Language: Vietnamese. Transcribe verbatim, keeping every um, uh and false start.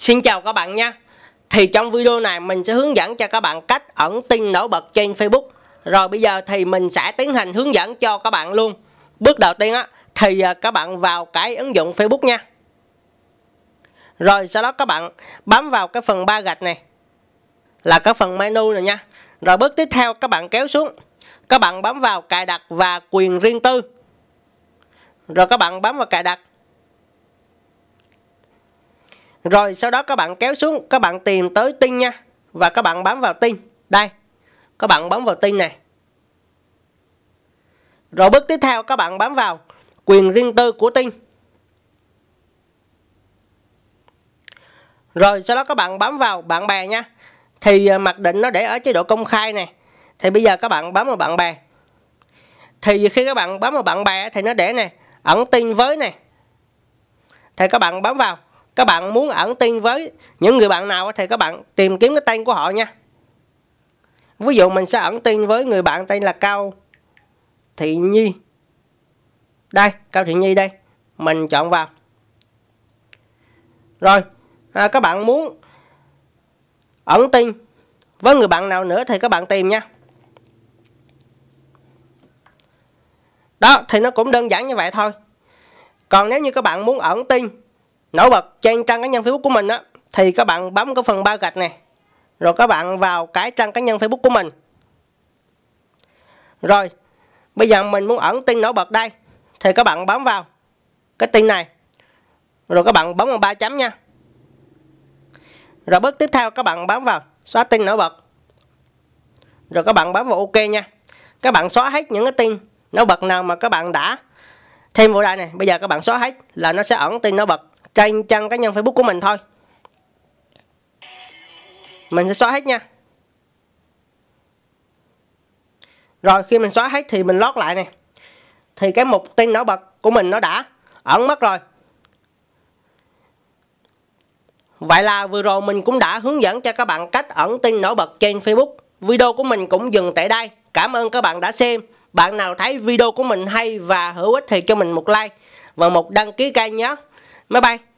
Xin chào các bạn nha. Thì trong video này mình sẽ hướng dẫn cho các bạn cách ẩn tin nổi bật trên Facebook. Rồi bây giờ thì mình sẽ tiến hành hướng dẫn cho các bạn luôn. Bước đầu tiên á thì các bạn vào cái ứng dụng Facebook nha. Rồi sau đó các bạn bấm vào cái phần ba gạch này, là cái phần menu này nha. Rồi bước tiếp theo các bạn kéo xuống, các bạn bấm vào cài đặt và quyền riêng tư. Rồi các bạn bấm vào cài đặt. Rồi sau đó các bạn kéo xuống, các bạn tìm tới tin nha. Và các bạn bấm vào tin. Đây, các bạn bấm vào tin này. Rồi bước tiếp theo các bạn bấm vào quyền riêng tư của tin. Rồi sau đó các bạn bấm vào bạn bè nha. Thì mặc định nó để ở chế độ công khai này. Thì bây giờ các bạn bấm vào bạn bè. Thì khi các bạn bấm vào bạn bè thì nó để này, ẩn tin với này. Thì các bạn bấm vào. Các bạn muốn ẩn tin với những người bạn nào thì các bạn tìm kiếm cái tên của họ nha. Ví dụ mình sẽ ẩn tin với người bạn tên là Cao Thị Nhi. Đây, Cao Thị Nhi đây. Mình chọn vào. Rồi, à, các bạn muốn ẩn tin với người bạn nào nữa thì các bạn tìm nha. Đó, thì nó cũng đơn giản như vậy thôi. Còn nếu như các bạn muốn ẩn tin nổi bật trên trang cá nhân Facebook của mình á, thì các bạn bấm cái phần ba gạch này. Rồi các bạn vào cái trang cá nhân Facebook của mình. Rồi, bây giờ mình muốn ẩn tin nổi bật đây. Thì các bạn bấm vào cái tin này. Rồi các bạn bấm vào ba chấm nha. Rồi bước tiếp theo các bạn bấm vào xóa tin nổi bật. Rồi các bạn bấm vào OK nha. Các bạn xóa hết những cái tin nổi bật nào mà các bạn đã thêm vào đây này. Bây giờ các bạn xóa hết là nó sẽ ẩn tin nổi bật trên trang cá nhân Facebook của mình thôi. Mình sẽ xóa hết nha. Rồi khi mình xóa hết thì mình lót lại này. Thì cái mục tin nổi bật của mình nó đã ẩn mất rồi. Vậy là vừa rồi mình cũng đã hướng dẫn cho các bạn cách ẩn tin nổi bật trên Facebook. Video của mình cũng dừng tại đây. Cảm ơn các bạn đã xem. Bạn nào thấy video của mình hay và hữu ích thì cho mình một like và một đăng ký kênh nhé. Bye bye.